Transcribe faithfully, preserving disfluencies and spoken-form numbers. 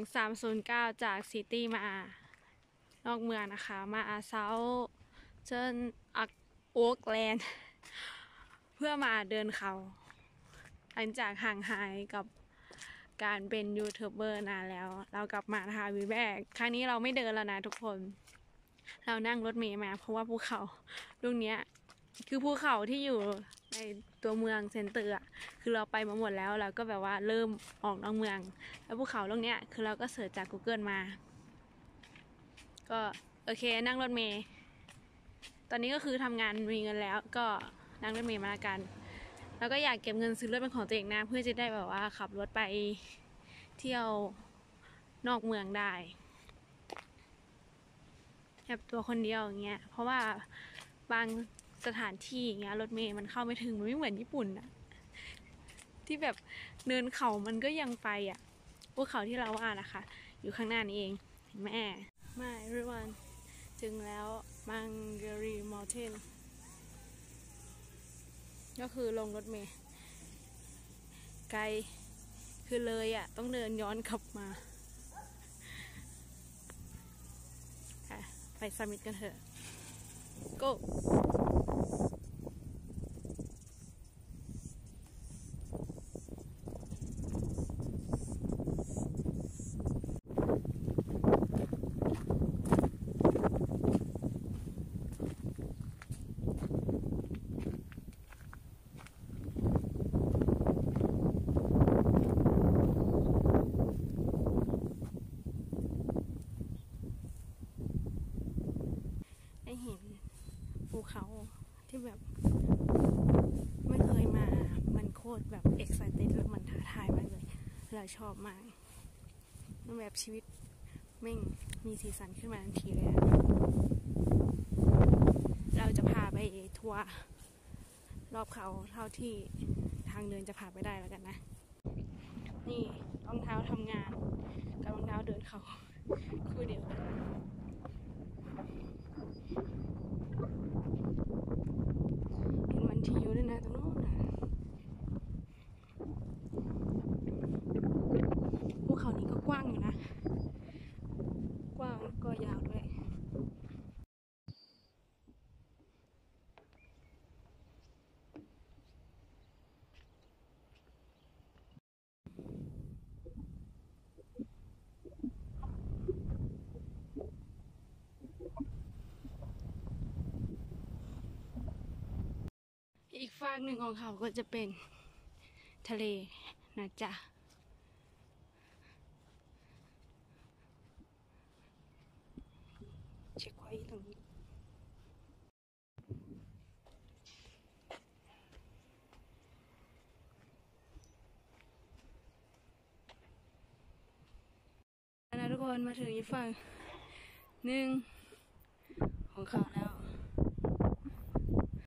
สามศูนย์เก้าจากซิตี้มานอกเมืองนะคะมาอาเซาเชิญอักโอ๊กแลนด์เพื่อมาเดินเขาหลังจากห่างหายกับการเป็นยูทูบเบอร์นานแล้วเรากลับมานะคะวีแบกครั้งนี้เราไม่เดินแล้วนะทุกคนเรานั่งรถเมล์มาเพราะว่าภูเขาลูกเนี้ยคือภูเขาที่อยู่ในตัวเมืองเซนเตอร์อ่ะคือเราไปมาหมดแล้วเราก็แบบว่าเริ่มออกนอกเมืองแล้วภูเขาลูกเนี้ยคือเราก็เสิร์ชจาก Google มาก็โอเคนั่งรถเมล์ตอนนี้ก็คือทำงานมีเงินแล้วก็นั่งรถเมล์มาละกันแล้วก็อยากเก็บเงินซื้อรถเป็นของตัวเองนะเพื่อจะได้แบบว่าขับรถไปเที่ยวนอกเมืองได้แบบตัวคนเดียวอย่างเงี้ยเพราะว่าบางสถานที่อย่างเงี้ยรถเมล์มันเข้าไม่ถึงมันไม่เหมือนญี่ปุ่นอะที่แบบเนินเขามันก็ยังไปอะภูเขาที่เราว่านะคะอยู่ข้างหน้านี้เองเห็นไหมไม่รู้วันถึงแล้วมังเกรีมอลเทนก็คือลงรถเมล์ไกลคือเลยอ่ะต้องเดินย้อนกลับมาไปซัมมิตกันเถอะ go ได้เห็นภูเขาที่แบบไม่เคยมามันโคตรแบบเอ็กไซเต็ดแล้วมันท้าทายมากเลยเราชอบมากมันแบบชีวิตแม่งมีสีสันขึ้นมาทันทีเลยเราจะพาไปทัวร์รอบเขาเท่าที่ทางเดินจะพาไปได้แล้วกันนะนี่รองเท้าทำงานกับรองเท้าเดินเขาคู่เดียวกันเห็นมันทีอยู่ด้วยนะตรงโน้นภูเขานี้ก็กว้างอยู่นะกว้างก็ยาวด้วยอีกฝากหนึ่งของเขาก็จะเป็นทะเลนะจ๊ะเช็คไว้ตรงนี้นะทุกคนมาถึงอีกฝั่งหนึ่งของเขาแล้ว